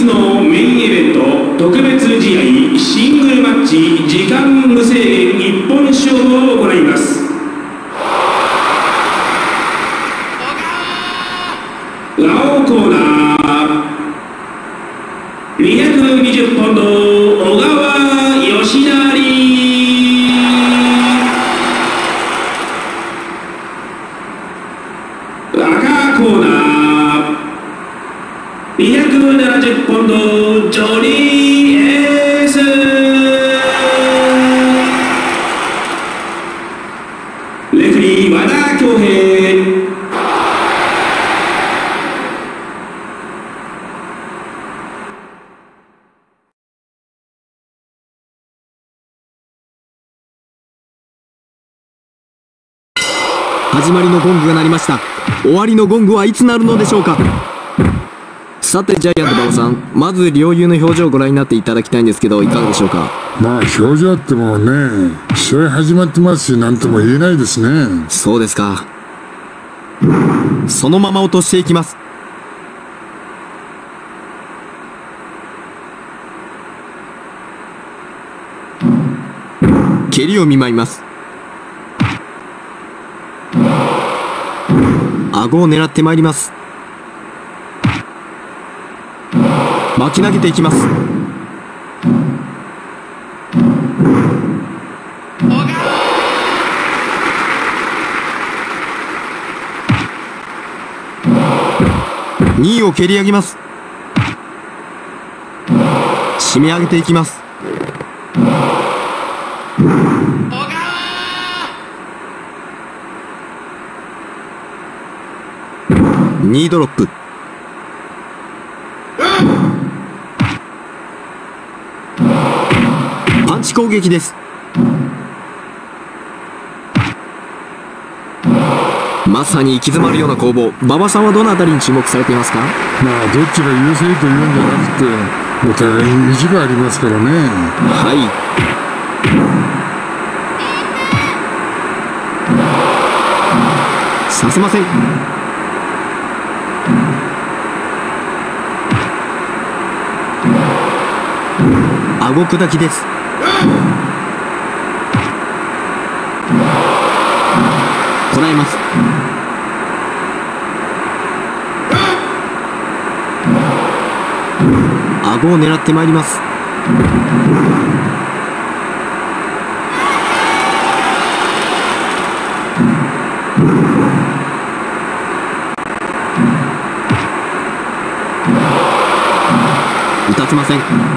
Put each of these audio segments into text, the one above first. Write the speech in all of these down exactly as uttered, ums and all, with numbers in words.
日のメインイベント特別試合シングルマッチ時間無制限一本勝負を行います。ラオコーナーにひゃくにじゅっポンド小川義成。赤コーナーにひゃくななじゅっポンドジョニーエース。レフェリー和田恭平。 始まりのゴングが鳴りました。終わりのゴングはいつ鳴るのでしょうか。さてジャイアント馬場さん、まず両雄の表情をご覧になっていただきたいんですけど、いかがでしょうか。 まあ表情ってもね、試合始まってますし何とも言えないですね。 そうですか。そのまま落としていきます。蹴りを見舞います。顎を狙ってまいります。巻き投げていきます。にいを蹴り上げます。締め上げていきます。にドロップ。パンチ攻撃です。まさに行き詰まるような攻防。馬場さんはどのあたりに注目されていますか。 まあどっちが優勢というんじゃなくて、お互いに意地がありますからね。 はい。させません。顎砕きです。こらえます。顎を狙ってまいります。打たせません。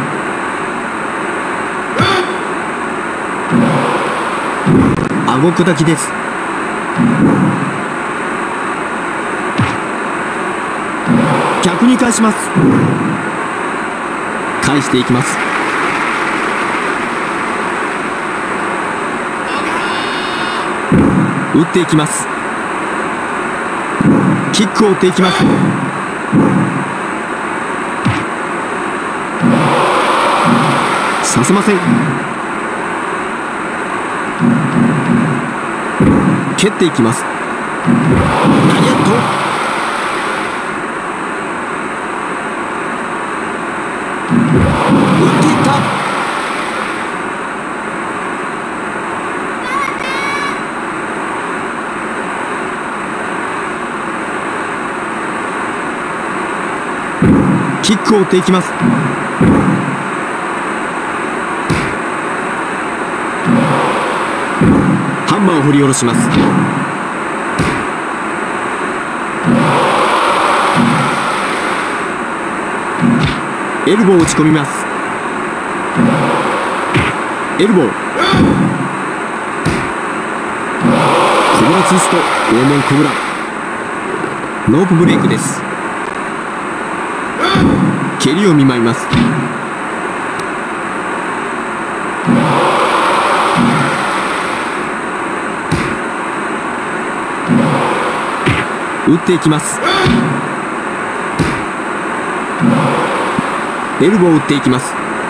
顎砕きです。逆に返します。返していきます。打っていきます。キックを打っていきます。させません。蹴っていきます。ラリアット。打っていった。キックを打っていきます。ハンマーを振り下ろします。エルボーを打ち込みます。エルボー。コブラツイスト、大門コブラ。ロープブレイクです。蹴りを見舞います。打っていきます。エルボーを打っていきます。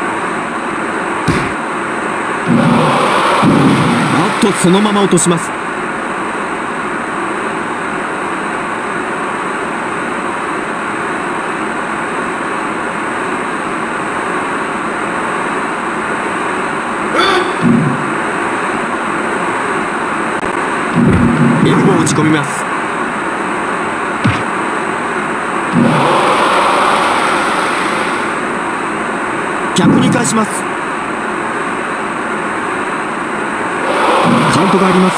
あっとそのまま落とします。 ボーを打ち込みます。逆に返します。カウントがあります。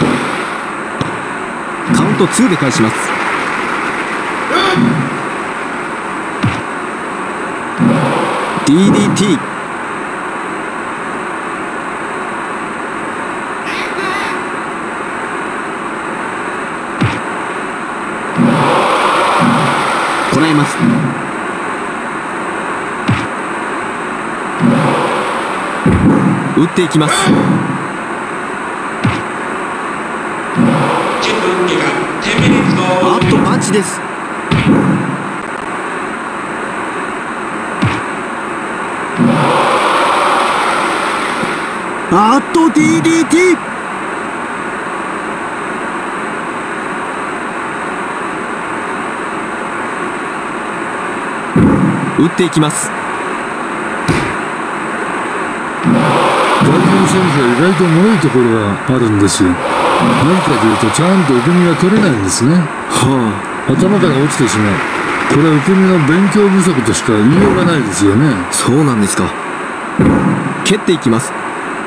カウントにで返します。ディーディーティー。こらえます。打っていきます。あっとパンチです。あっと ディーディーティー。 打っていきます。 外人選手は意外と脆いところがあるんですよ。なぜかというとちゃんと受け身が取れないんですね。 はあ、頭から落ちてしまう。これは受け身の勉強不足としか言いようがないですよね。 そうなんですか。蹴っていきます。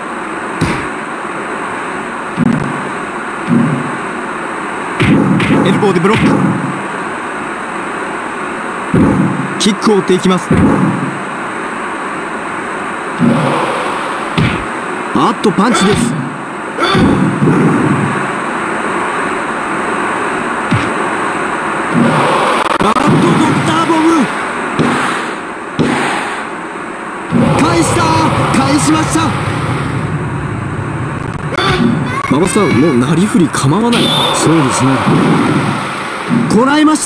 エルボーでブロック。キックを打っていきます。あっとパンチです。あっとドクターボム。返した。返しました。馬場さん、もうなりふり構わない。 そうですね。 こらえました。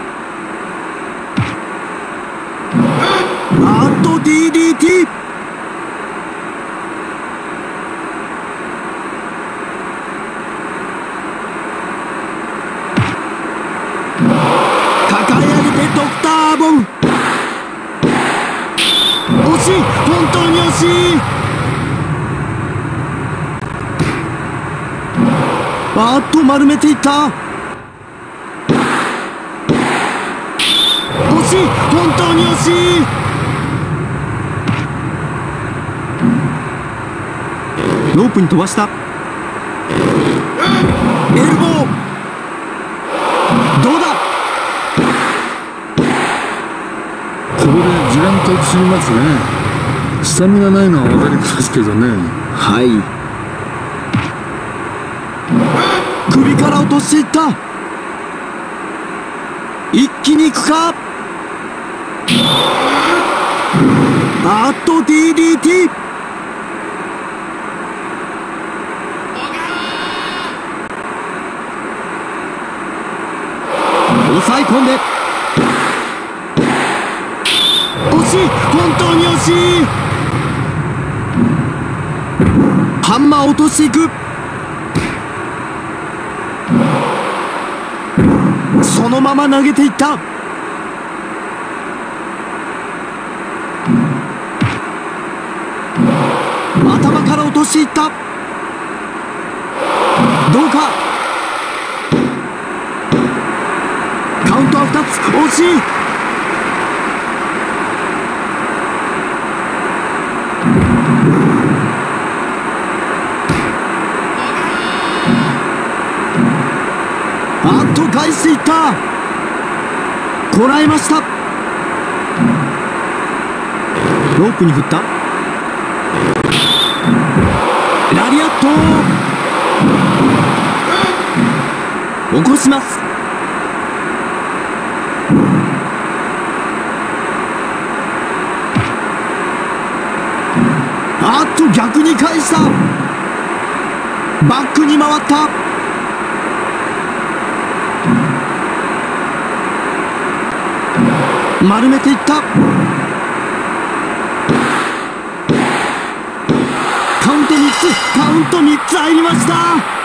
あっと ディーディーティー。 抱え上げてドクターボム。惜しい。本当に惜しい。あっと丸めていった。惜しい。本当に惜しい。ロープに飛ばした。エルボー。どうだ。 ここで時間経ちすぎますね。スタミナないのは分かりますけどね。 はい。首から落としていった。一気に行くか。あっと ディーディーティー。 抑え込んで。惜しい。本当に惜しい。ハンマーを落としていく。そのまま投げていった。頭から落としていった。どうか。カウントはふたつ。惜しい。あっと返していった。こらえました。ロープに振った。ラリアット。起こします。あっと逆に返した。バックに回った。丸めていった。カウントみっつ。カウントみっつ入りました。